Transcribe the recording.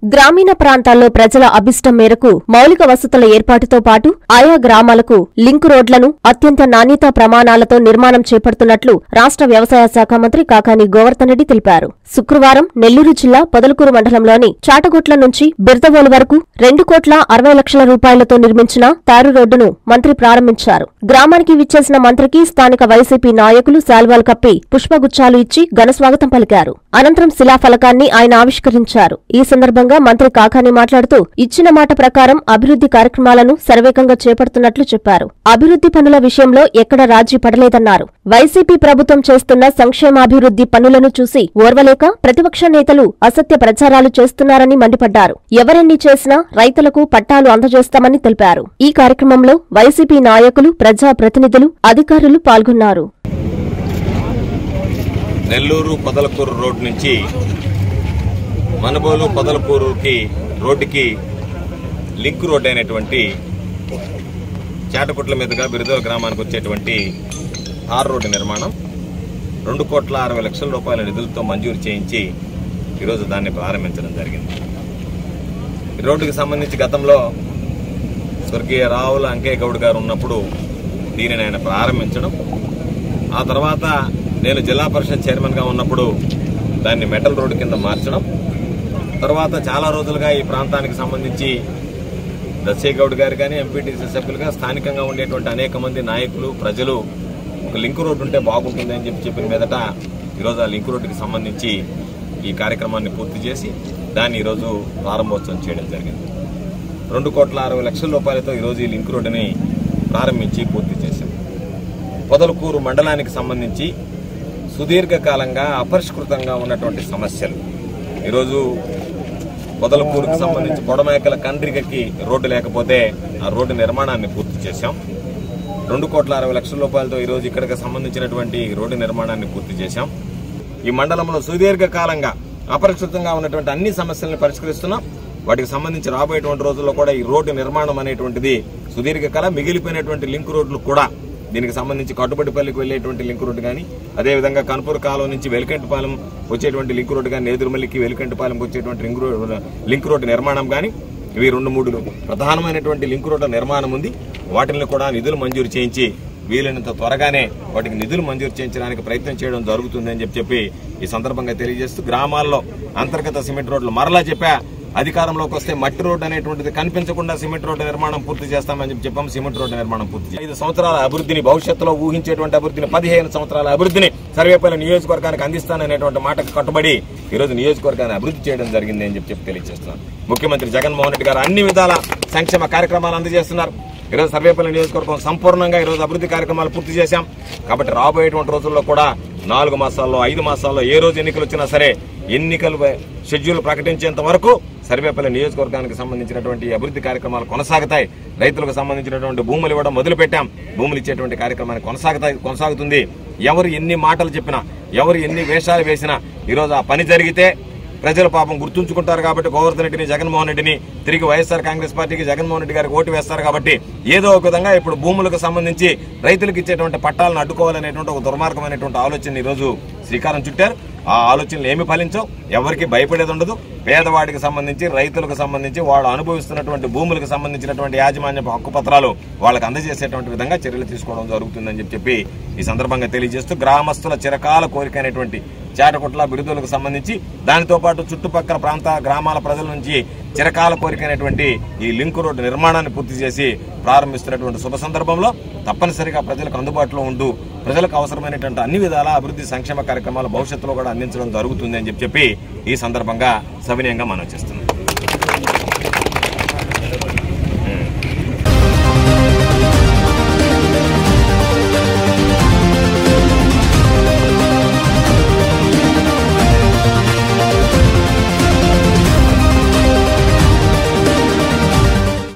గ్రామీణ ప్రాంతాల్లో ప్రజల అభిష్టం మేరకు మౌలిక వసతుల ఏర్పాటుతో పాటు ఆయా గ్రామాలకు లింక్ రోడ్లను అత్యంత నాణ్యతా ప్రమాణాలతో నిర్మాణం చేపడుతున్నట్లు రాష్ట్ర వ్యవసాయ శాఖ మంత్రి కాకాని గోవర్ధన్ రెడ్డి తెలిపారు. శుక్రవారం నెల్లూరు జిల్లా పొదలకూరు మండలంలోని చాటగుట్ల నుంచి బిర్దవోలు వరకు 2,60,00,000 రూపాయలతో నిర్మించిన తారు రోడ్డును మంత్రి ప్రారంభించారు. గ్రామానికి విచ్చేసిన మంత్రికి స్థానిక వైసీపీ నాయకులు శాల్వాలు కప్పి పుష్పగుచ్చాలు ఇచ్చి ఘనస్వాగతం పలికారు. అనంతరం శిలాఫలకాన్ని ఆయన ఆవిష్కరించారు. ఈ సందర్భంగా మంత్రి కాకాని మాట్లాడుతూ ఇచ్చిన మాట ప్రకారం అభివృద్ధి కార్యక్రమాలను శరవేగంగా చేపడుతున్నట్లు చెప్పారు. అభివృద్ధి పనుల విషయంలో ఎక్కడ రాజీ పడలేదన్నారు. వైసీపీ ప్రభుత్వం చేస్తున్న సంక్షేమాభివృద్ధి పనులను చూసి ఓర్వలేక ప్రతిపక్ష నేతలు అసత్య ప్రచారాలు చేస్తున్నారని మండిపడ్డారు. ఎవరెన్ని చేసినా రైతులకు పట్టాలు అందజేస్తామని తెలిపారు. ఈ కార్యక్రమంలో వైసీపీ నాయకులు, ప్రజా ప్రతినిధులు, అధికారులు పాల్గొన్నారు. నెల్లూరు పొదలకూరు రోడ్ నుంచి మనబోలు పొదలకూరుకి రోడ్డుకి లింక్ రోడ్ అయినటువంటి చాటగుట్ల మీదుగా బిరుదోలు గ్రామానికి వచ్చేటువంటి తార్ రోడ్డు నిర్మాణం 2,60,00,000 రూపాయల నిధులతో మంజూరు చేయించి ఈరోజు దాన్ని ప్రారంభించడం జరిగింది. ఈ రోడ్డుకి సంబంధించి గతంలో స్వర్గీయ రావుల అంకయ్య గౌడ్ గారు ఉన్నప్పుడు దీనిని ఆయన ప్రారంభించడం, ఆ తర్వాత నేను జిల్లా పరిషత్ చైర్మన్గా ఉన్నప్పుడు దాన్ని మెటల్ రోడ్డు కింద మార్చడం, తర్వాత చాలా రోజులుగా ఈ ప్రాంతానికి సంబంధించి దశయ్య గౌడ్ గారు కానీ ఎంపీటీసీ సభ్యులుగా స్థానికంగా ఉండేటువంటి అనేక మంది నాయకులు, ప్రజలు ఒక లింక్ రోడ్డు ఉంటే బాగుంటుంది అని చెప్పిన మీదట ఈరోజు ఆ లింక్ రోడ్డుకి సంబంధించి ఈ కార్యక్రమాన్ని పూర్తి చేసి దాన్ని ఈరోజు ప్రారంభోత్సవం చేయడం జరిగింది. 2,60,00,000 రూపాయలతో ఈరోజు ఈ లింక్ రోడ్డుని ప్రారంభించి పూర్తి చేశాం. పొదలకూరు మండలానికి సంబంధించి సుదీర్ఘకాలంగా అపరిష్కృతంగా ఉన్నటువంటి సమస్యలు ఈరోజు పొదలకూరుకు సంబంధించి పొడమేకల కండ్రికకి రోడ్డు లేకపోతే ఆ రోడ్డు నిర్మాణాన్ని పూర్తి చేశాం. 2,60,00,000 రూపాయలతో ఈరోజు ఇక్కడికి సంబంధించినటువంటి రోడ్డు నిర్మాణాన్ని పూర్తి చేశాం. ఈ మండలంలో సుదీర్ఘకాలంగా అపరిష్కృతంగా ఉన్నటువంటి అన్ని సమస్యలను పరిష్కరిస్తున్నాం. వాటికి సంబంధించి రాబోయేటువంటి రోజుల్లో కూడా ఈ రోడ్డు నిర్మాణం అనేటువంటిది సుదీర్ఘకాలం మిగిలిపోయినటువంటి లింక్ రోడ్లు కూడా దీనికి సంబంధించి కట్టుబడిపల్లికి వెళ్లేటువంటి లింక్ రోడ్డు కానీ, అదేవిధంగా కన్పూర్ కాలువ నుంచి వెలికంటిపాలెం వచ్చేటువంటి లింక్ రోడ్డు కానీ, నేదురుమల్లికి వెలికంటిపాలెంకి వచ్చేటువంటి లింక్ రోడ్డు నిర్మాణం కానీ, ఇవి 2-3 ప్రధానమైనటువంటి లింక్ రోడ్ల నిర్మాణం ఉంది. వాటిని కూడా నిధులు మంజూరు చేయించి వీలైనంత త్వరగానే వాటికి నిధులు మంజూరు చేయించడానికి ప్రయత్నం చేయడం జరుగుతుందని చెప్పి ఈ సందర్భంగా తెలియజేస్తూ, గ్రామాల్లో అంతర్గత సిమెంట్ రోడ్లు మరలా చెప్పా, అధికారంలోకి వస్తే మట్టి రోడ్డు అనేటువంటిది కనిపించకుండా సిమెంట్ రోడ్డు నిర్మాణం పూర్తి చేస్తామని చెప్పాము. సిమెంట్ రోడ్డు నిర్మాణం పూర్తి 5 సంవత్సరాల అభివృద్ధిని, భవిష్యత్తులో ఊహించేటువంటి అభివృద్ధిని, 15 సంవత్సరాల అభివృద్ధిని సర్వేపల్లి నియోజకవర్గానికి అందిస్తాననేటువంటి మాటకు కట్టుబడి ఈరోజు నియోజకవర్గాన్ని అభివృద్ధి చేయడం జరిగింది అని చెప్పి తెలియజేస్తున్నాను. ముఖ్యమంత్రి జగన్మోహన్ రెడ్డి గారు అన్ని విధాల సంక్షేమ కార్యక్రమాలు అందజేస్తున్నారు. ఈరోజు సర్వేపల్లి నియోజకవర్గం సంపూర్ణంగా ఈరోజు అభివృద్ధి కార్యక్రమాలు పూర్తి చేశాం. కాబట్టి రాబోయేటువంటి రోజుల్లో కూడా 4 మాసాల్లో 5 మాసాల్లో ఏ రోజు ఎన్నికలు వచ్చినా సరే ఎన్నికలు షెడ్యూల్ ప్రకటించేంత వరకు సర్వేపల్లి నియోజకవర్గానికి సంబంధించినటువంటి అభివృద్ధి కార్యక్రమాలు కొనసాగుతాయి. రైతులకు సంబంధించినటువంటి భూములు ఇవ్వడం మొదలుపెట్టాం. భూములు ఇచ్చేటువంటి కార్యక్రమాన్ని కొనసాగుతుంది. ఎవరు ఎన్ని మాటలు చెప్పినా, ఎవరు ఎన్ని వేషాలు వేసినా ఈరోజు ఆ పని జరిగితే ప్రజలు పాపం గుర్తుంచుకుంటారు. కాబట్టి గోవర్ధన్ రెడ్డిని, జగన్మోహన్ రెడ్డిని తిరిగి వైఎస్ఆర్ కాంగ్రెస్ పార్టీకి, జగన్మోహన్ రెడ్డి గారికి ఓటు వేస్తారు. కాబట్టి ఏదో ఒక విధంగా ఇప్పుడు భూములకు సంబంధించి రైతులకు ఇచ్చేటువంటి పట్టాలను అడ్డుకోవాలనేటువంటి ఒక దుర్మార్గమైనటువంటి ఆలోచన ఈరోజు శ్రీకారం చుట్టారు. ఆ ఆలోచనలు ఏమి ఫలించవు, ఎవరికి భయపడేది ఉండదు. పేదవాడికి సంబంధించి, రైతులకు సంబంధించి, వాళ్ళు అనుభవిస్తున్నటువంటి భూములకు సంబంధించినటువంటి యాజమాన్యపు హక్కు పత్రాలు వాళ్ళకి అందజేసేటువంటి విధంగా చర్యలు తీసుకోవడం జరుగుతుందని చెప్పి ఈ సందర్భంగా తెలియజేస్తూ, గ్రామస్తుల చిరకాల కోరిక అయినటువంటి చాటగుట్ల బిరుదులకు సంబంధించి, దానితో పాటు చుట్టుపక్కల గ్రామాల ప్రజల నుంచి చిరకాల కోరికైనటువంటి ఈ లింక్ రోడ్డు నిర్మాణాన్ని పూర్తి చేసి ప్రారంభిస్తున్నటువంటి శుభ సందర్భంలో తప్పనిసరిగా ప్రజలకు అందుబాటులో ఉంటూ ప్రజలకు అవసరమైనటువంటి అన్ని విధాల అభివృద్ధి సంక్షేమ కార్యక్రమాలు భవిష్యత్తులో కూడా అందించడం జరుగుతుంది అని చెప్పి ఈ సందర్భంగా సవినయంగా మనం చేస్తున్నాం.